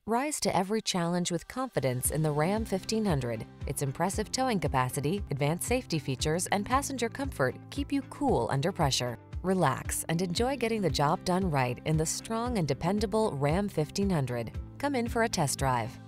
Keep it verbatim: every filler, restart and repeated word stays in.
Rise to every challenge with confidence in the Ram fifteen hundred. Its impressive towing capacity, advanced safety features, and passenger comfort keep you cool under pressure. Relax and enjoy getting the job done right in the strong and dependable Ram fifteen hundred. Come in for a test drive.